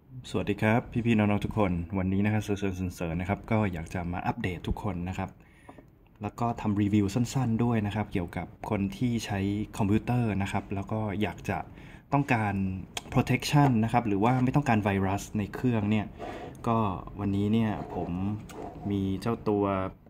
สวัสดีครับพี่ๆน้องๆทุกคนวันนี้นะครับเซอร์นะครับก็อยากจะมาอัปเดตทุกคนนะครับแล้วก็ทำรีวิวสั้นๆด้วยนะครับเกี่ยวกับคนที่ใช้คอมพิวเตอร์นะครับแล้วก็อยากจะต้องการ protection นะครับหรือว่าไม่ต้องการไวรัสในเครื่องเนี่ยก็วันนี้เนี่ยผมมีเจ้าตัว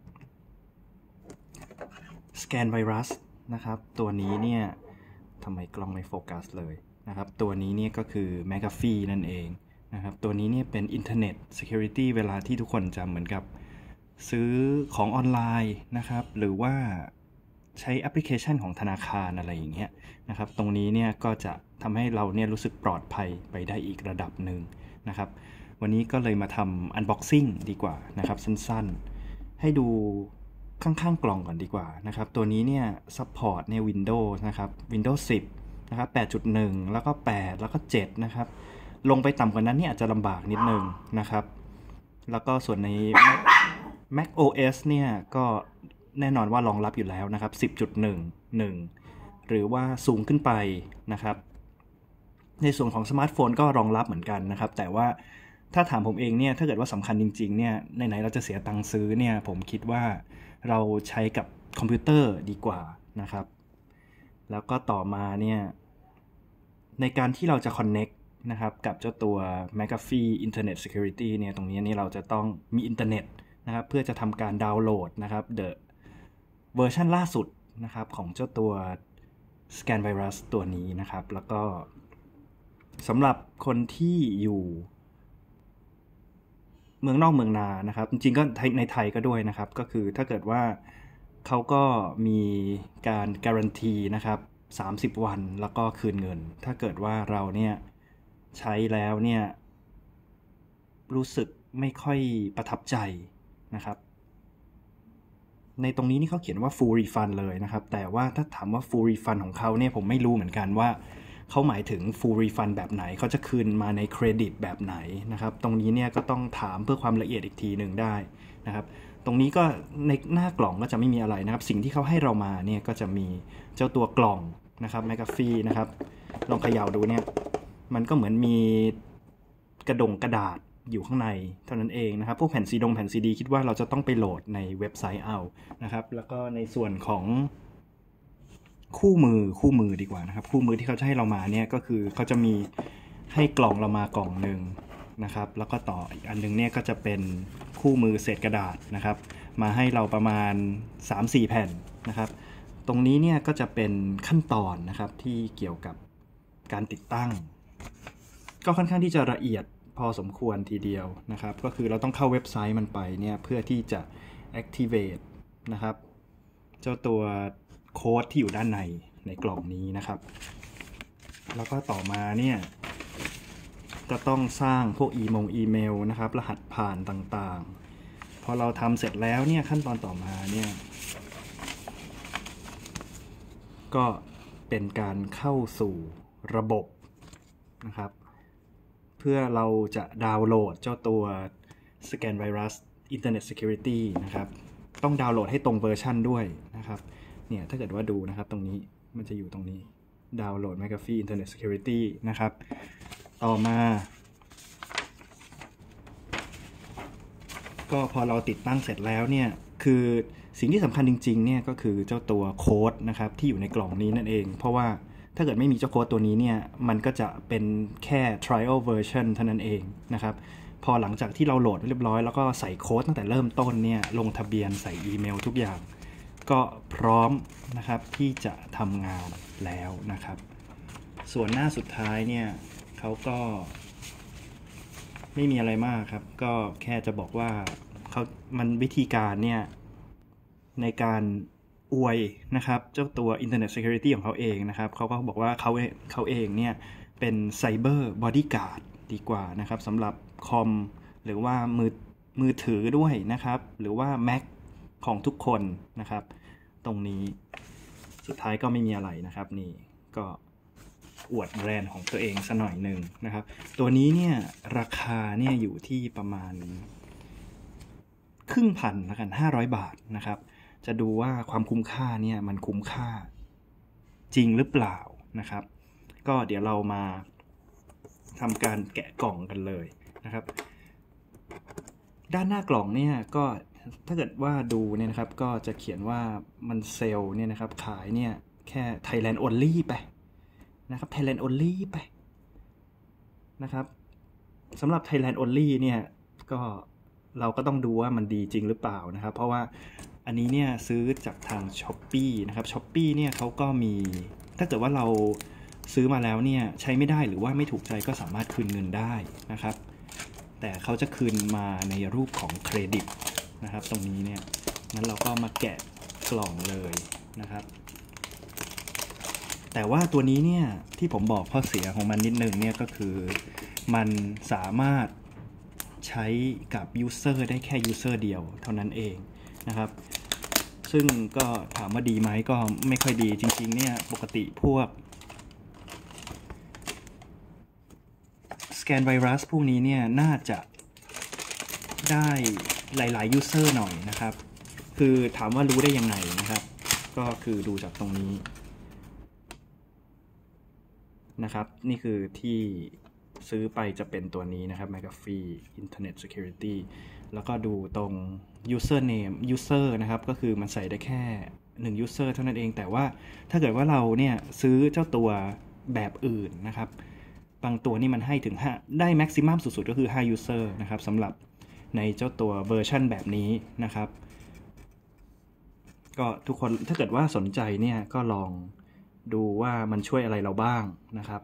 สแกนไวรัสนะครับตัวนี้เนี่ยทำไมกล้องไม่โฟกัสเลยนะครับตัวนี้เนี่ยก็คือ McAfee นั่นเองนะครับตัวนี้เนี่ยเป็น Internet Security เวลาที่ทุกคนจะเหมือนกับซื้อของออนไลน์นะครับหรือว่าใช้แอปพลิเคชันของธนาคารอะไรอย่างเงี้ยนะครับตรงนี้เนี่ยก็จะทำให้เราเนี่ยรู้สึกปลอดภัยไปได้อีกระดับหนึ่งนะครับวันนี้ก็เลยมาทำ Unboxing ดีกว่านะครับสั้นๆให้ดูข้างๆกล่องก่อนดีกว่านะครับตัวนี้เนี่ย support ใน Windows นะครับ Windows 10นะครับ 8.1 แล้วก็ 8 แล้วก็ 7 นะครับลงไปต่ำกว่านั้นเนี่ยอาจจะลำบากนิดนึงนะครับแล้วก็ส่วนใน Mac OS เนี่ยก็แน่นอนว่ารองรับอยู่แล้วนะครับ 10.11 หรือว่าสูงขึ้นไปนะครับในส่วนของสมาร์ทโฟนก็รองรับเหมือนกันนะครับแต่ว่าถ้าถามผมเองเนี่ยถ้าเกิดว่าสำคัญจริงๆเนี่ยไหนๆเราจะเสียตังค์ซื้อเนี่ยผมคิดว่าเราใช้กับคอมพิวเตอร์ดีกว่านะครับแล้วก็ต่อมาเนี่ยในการที่เราจะ connect นะครับกับเจ้าตัว McAfee Internet Security เนี่ยตรงนี้นี่เราจะต้องมีอินเทอร์เน็ตนะครับเพื่อจะทำการดาวน์โหลดนะครับเวอร์ชันล่าสุดนะครับของเจ้าตัว Scan Virus ตัวนี้นะครับแล้วก็สำหรับคนที่อยู่เมืองนอกเมืองนานะครับจริงๆก็ในไทยก็ด้วยนะครับก็คือถ้าเกิดว่าเขาก็มีการการันตีนะครับ30 วันแล้วก็คืนเงินถ้าเกิดว่าเราเนี่ยใช้แล้วเนี่ยรู้สึกไม่ค่อยประทับใจนะครับในตรงนี้นี่เขาเขียนว่า full refund เลยนะครับแต่ว่าถ้าถามว่า full refund ของเขาเนี่ยผมไม่รู้เหมือนกันว่าเขาหมายถึง full refund แบบไหนเขาจะคืนมาในเครดิตแบบไหนนะครับตรงนี้เนี่ยก็ต้องถามเพื่อความละเอียดอีกทีหนึ่งได้นะครับตรงนี้ก็ในหน้ากล่องก็จะไม่มีอะไรนะครับสิ่งที่เขาให้เรามาเนี่ยก็จะมีเจ้าตัวกล่องนะครับ McAfee นะครับลองเขย่าดูเนี่ยมันก็เหมือนมีกระดาษอยู่ข้างในเท่านั้นเองนะครับพวกแผ่นซีดีคิดว่าเราจะต้องไปโหลดในเว็บไซต์เอานะครับแล้วก็ในส่วนของคู่มือดีกว่านะครับคู่มือที่เขาจะให้เรามาเนี่ยก็คือเขาจะมีให้กล่องเรามากล่องหนึ่งนะครับแล้วก็ต่ออีกอันนึงเนี่ยก็จะเป็นคู่มือเศษกระดาษนะครับมาให้เราประมาณ 3-4 แผ่นนะครับตรงนี้เนี่ยก็จะเป็นขั้นตอนนะครับที่เกี่ยวกับการติดตั้งก็ค่อนข้างที่จะละเอียดพอสมควรทีเดียวนะครับก็คือเราต้องเข้าเว็บไซต์มันไปเนี่ยเพื่อที่จะ activate นะครับเจ้าตัวโค้ดที่อยู่ด้านในกล่องนี้นะครับแล้วก็ต่อมาเนี่ยก็ต้องสร้างพวกอีเมลนะครับรหัสผ่านต่างๆพอเราทำเสร็จแล้วเนี่ยขั้นตอนต่อมาเนี่ยก็เป็นการเข้าสู่ระบบนะครับเพื่อเราจะดาวน์โหลดเจ้าตัว Scan Virus Internet Security นะครับต้องดาวน์โหลดให้ตรงเวอร์ชันด้วยนะครับเนี่ยถ้าเกิดว่าดูนะครับตรงนี้มันจะอยู่ตรงนี้ดาวน์โหลด McAfee Internet Security นะครับต่อมาก็พอเราติดตั้งเสร็จแล้วเนี่ยคือสิ่งที่สำคัญจริงๆเนี่ยก็คือเจ้าตัวโค้ดนะครับที่อยู่ในกล่องนี้นั่นเองเพราะว่าถ้าเกิดไม่มีเจ้าโค้ดตัวนี้เนี่ยมันก็จะเป็นแค่ trial version เท่านั้นเองนะครับพอหลังจากที่เราโหลดเรียบร้อยแล้วก็ใส่โค้ดตั้งแต่เริ่มต้นเนี่ยลงทะเบียนใส่อีเมลทุกอย่างก็พร้อมนะครับที่จะทำงานแล้วนะครับส่วนหน้าสุดท้ายเนี่ยเขาก็ไม่มีอะไรมากครับก็แค่จะบอกว่ามันวิธีการเนี่ยในการอวยนะครับเจ้าตัว Internet Security ของเขาเองนะครับเขาก็บอกว่าเขาเองเนี่ยเป็น Cyber Bodyguard ดีกว่านะครับสำหรับคอมหรือว่ามือถือด้วยนะครับหรือว่า Mac ของทุกคนนะครับตรงนี้สุดท้ายก็ไม่มีอะไรนะครับนี่ก็อวดแบรนด์ของตัวเองสักหน่อยหนึ่งนะครับตัวนี้เนี่ยราคาเนี่ยอยู่ที่ประมาณครึ่งพันแล้วกัน500 บาทนะครับจะดูว่าความคุ้มค่าเนี่ยมันคุ้มค่าจริงหรือเปล่านะครับก็เดี๋ยวเรามาทำการแกะกล่องกันเลยนะครับด้านหน้ากล่องเนี่ยก็ถ้าเกิดว่าดูเนี่ยนะครับก็จะเขียนว่ามันเซลล์เนี่ยนะครับขายเนี่ยแค่ Thailand only ไปนะครับ Thailand only ไปนะครับสำหรับ Thailand only เนี่ยก็เราก็ต้องดูว่ามันดีจริงหรือเปล่านะครับเพราะว่าอันนี้เนี่ยซื้อจากทาง Shopee นะครับ Shopee เนี่ยเขาก็มีถ้าเกิดว่าเราซื้อมาแล้วเนี่ยใช้ไม่ได้หรือว่าไม่ถูกใจก็สามารถคืนเงินได้นะครับแต่เขาจะคืนมาในรูปของเครดิตนะครับตรงนี้เนี่ยงั้นเราก็มาแกะกล่องเลยนะครับแต่ว่าตัวนี้เนี่ยที่ผมบอกข้อเสียของมันนิดนึงเนี่ยก็คือมันสามารถใช้กับยูเซอร์ได้แค่ยูเซอร์เดียวเท่านั้นเองนะครับซึ่งก็ถามว่าดีไหมก็ไม่ค่อยดีจริงๆเนี่ยปกติพวกสแกนไวรัสพวกนี้เนี่ยน่าจะได้หลายๆยูเซอร์หน่อยนะครับคือถามว่ารู้ได้ยังไงนะครับก็คือดูจากตรงนี้นะครับนี่คือที่ซื้อไปจะเป็นตัวนี้นะครับ McAfee Internet Security แล้วก็ดูตรง username user นะครับก็คือมันใส่ได้แค่1 user เท่านั้นเองแต่ว่าถ้าเกิดว่าเราเนี่ยซื้อเจ้าตัวแบบอื่นนะครับบางตัวนี่มันให้ถึง5ได้ maximum สุดๆก็คือ5 user นะครับสำหรับในเจ้าตัวเวอร์ชันแบบนี้นะครับก็ทุกคนถ้าเกิดว่าสนใจเนี่ยก็ลองดูว่ามันช่วยอะไรเราบ้างนะครับ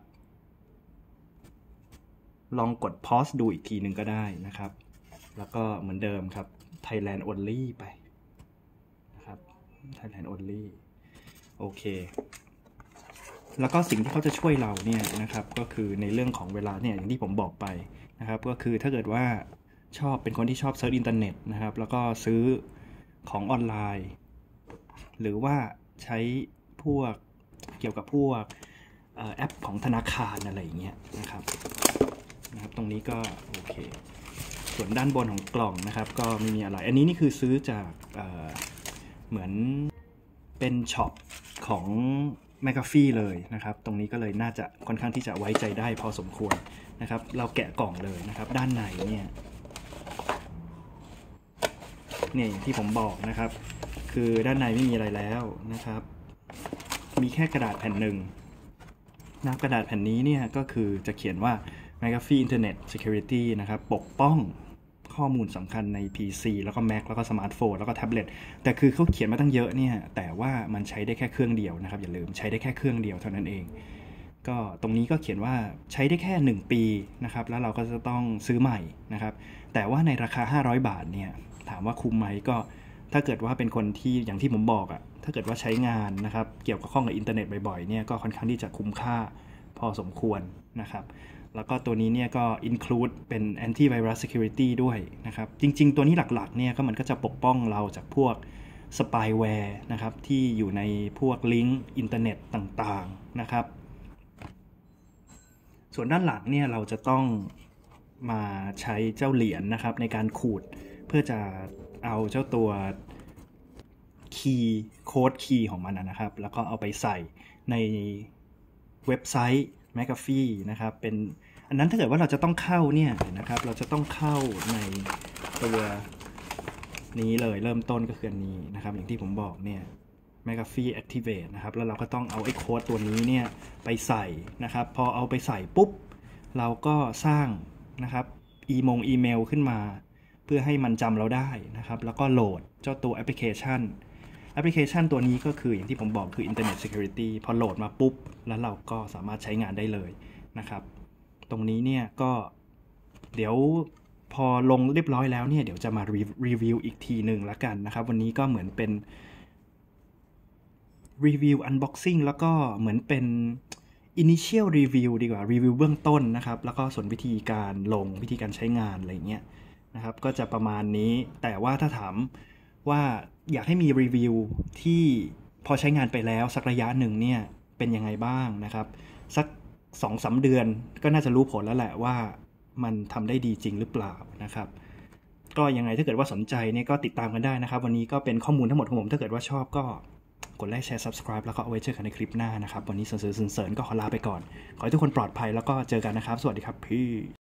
ลองกด pause ดูอีกทีหนึ่งก็ได้นะครับแล้วก็เหมือนเดิมครับ Thailand only ไปนะครับ Thailand only โอเคแล้วก็สิ่งที่เขาจะช่วยเราเนี่ยนะครับก็คือในเรื่องของเวลาเนี่ยอย่างที่ผมบอกไปนะครับก็คือถ้าเกิดว่าเป็นคนที่ชอบเซิร์ชอินเทอร์เน็ตนะครับแล้วก็ซื้อของออนไลน์หรือว่าใช้พวกเกี่ยวกับพวกแอปของธนาคารอะไรอย่างเงี้ยนะครับตรงนี้ก็โอเคส่วนด้านบนของกล่องนะครับก็ไม่มีอะไรอันนี้นี่คือซื้อจากเหมือนเป็นช็อปของ McAfee เลยนะครับตรงนี้ก็เลยน่าจะค่อนข้างที่จะไว้ใจได้พอสมควรนะครับเราแกะกล่องเลยนะครับด้านในเนี่ยอย่างที่ผมบอกนะครับคือด้านในไม่มีอะไรแล้วนะครับมีแค่กระดาษแผ่นหนึ่งนะกระดาษแผ่นนี้เนี่ยก็คือจะเขียนว่า McAfee Internet Security นะครับปกป้องข้อมูลสำคัญใน PC แล้วก็ Mac แล้วก็สมาร์ทโฟนแล้วก็แท็บเล็ตแต่คือเขาเขียนมาตั้งเยอะเนี่ยแต่ว่ามันใช้ได้แค่เครื่องเดียวนะครับอย่าลืมใช้ได้แค่เครื่องเดียวเท่านั้นเองก็ตรงนี้ก็เขียนว่าใช้ได้แค่1 ปีนะครับแล้วเราก็จะต้องซื้อใหม่นะครับแต่ว่าในราคา500 บาทเนี่ยถามว่าคุ้มไหมก็ถ้าเกิดว่าเป็นคนที่อย่างที่ผมบอกอะถ้าเกิดว่าใช้งานนะครับเกี่ยวกับข้องกับอินเทอร์เน็ตบ่อยๆเนี่ยก็ค่อนข้างที่จะคุ้มค่าพอสมควรนะครับแล้วก็ตัวนี้เนี่ยก็ include เป็น antivirus security ด้วยนะครับจริงๆตัวนี้หลักๆเนี่ยก็มันก็จะปกป้องเราจากพวก spyware นะครับที่อยู่ในพวกลิงก์อินเทอร์เน็ตต่างๆนะครับส่วนด้านหลังเนี่ยเราจะต้องมาใช้เจ้าเหรียญนะครับในการขูดเพื่อจะเอาเจ้าตัวโค้ดคีย์ของมันนะครับแล้วก็เอาไปใส่ในเว็บไซต์ McAfee นะครับเป็นอันนั้นถ้าเกิดว่าเราจะต้องเข้าเนี่ยนะครับเราจะต้องเข้าในตัวนี้เลยเริ่มต้นก็คืออันนี้นะครับอย่างที่ผมบอกเนี่ย McAfee Activate นะครับแล้วเราก็ต้องเอาไอ้โค้ดตัวนี้เนี่ยไปใส่นะครับพอเอาไปใส่ปุ๊บเราก็สร้างนะครับอีเมลขึ้นมาเพื่อให้มันจำเราได้นะครับแล้วก็โหลดเจ้าตัวแอปพลิเคชันตัวนี้ก็คืออย่างที่ผมบอกคือ Internet Security พอโหลดมาปุ๊บแล้วเราก็สามารถใช้งานได้เลยนะครับตรงนี้เนี่ยก็เดี๋ยวพอลงเรียบร้อยแล้วเนี่ยเดี๋ยวจะมารีวิวอีกทีหนึ่งละกันนะครับวันนี้ก็เหมือนเป็นรีวิว unboxing แล้วก็เหมือนเป็น initial review ดีกว่ารีวิวเบื้องต้นนะครับแล้วก็ส่วนวิธีการใช้งานอะไรเงี้ยนะครับก็จะประมาณนี้แต่ว่าถ้าถามว่าอยากให้มีรีวิวที่พอใช้งานไปแล้วสักระยะหนึ่งเนี่ยเป็นยังไงบ้างนะครับสัก 2-3 เดือนก็น่าจะรู้ผลแล้วแหละว่ามันทำได้ดีจริงหรือเปล่านะครับก็ยังไงถ้าเกิดว่าสนใจเนี่ยก็ติดตามกันได้นะครับวันนี้ก็เป็นข้อมูลทั้งหมดของผมถ้าเกิดว่าชอบก็กดไลค์ แชร์ Subscribe แล้วก็เอาไว้เจอกันในคลิปหน้านะครับวันนี้เสริญก็ขอลาไปก่อนขอให้ทุกคนปลอดภัยแล้วก็เจอกันนะครับสวัสดีครับพี่